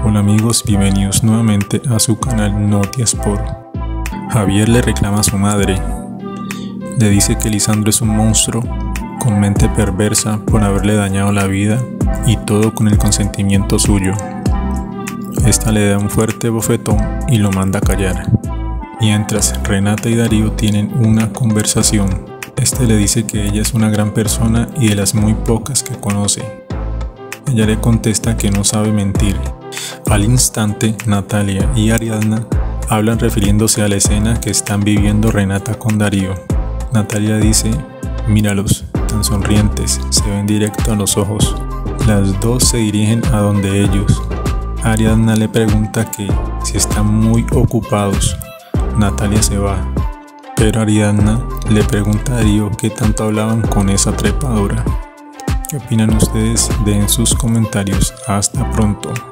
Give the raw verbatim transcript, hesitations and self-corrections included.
Hola amigos, bienvenidos nuevamente a su canal Notiasport. Javier le reclama a su madre. Le dice que Lisandro es un monstruo con mente perversa por haberle dañado la vida y todo con el consentimiento suyo. Esta le da un fuerte bofetón y lo manda a callar. Mientras Renata y Darío tienen una conversación, este le dice que ella es una gran persona y de las muy pocas que conoce. Ella le contesta que no sabe mentir. Al instante, Natalia y Ariadna hablan refiriéndose a la escena que están viviendo Renata con Darío. Natalia dice: míralos, tan sonrientes, se ven directo a los ojos. Las dos se dirigen a donde ellos. Ariadna le pregunta que si están muy ocupados. Natalia se va, pero Ariadna le pregunta a Darío qué tanto hablaban con esa trepadora. ¿Qué opinan ustedes? Dejen sus comentarios. Hasta pronto.